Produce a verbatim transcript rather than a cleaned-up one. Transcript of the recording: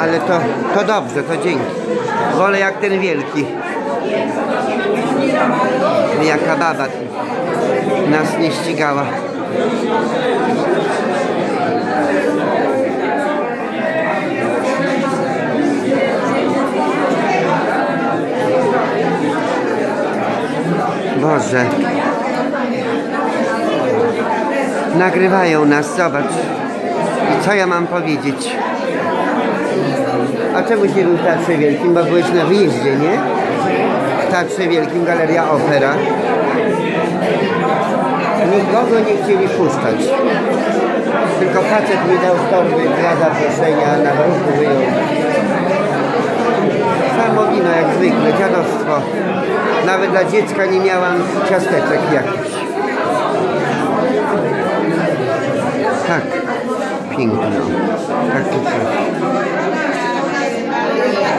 ale to, to dobrze, to dzięki. Wolę jak ten wielki. Jaka baba nas nie ścigała. Boże. Nagrywają nas, zobacz. I co ja mam powiedzieć? A czemu się był w Teatrze Wielkim? Bo byłeś na wyjeździe, nie? W Teatrze Wielkim Galeria Opera. Nikogo nie chcieli puszczać. Tylko facet mi dał z torby dwa zaproszenia, na ruchu wyjął. Samo wino jak zwykle, dziadostwo. Nawet dla dziecka nie miałam ciasteczek jakichś. Tak, piękno. Tak, tak.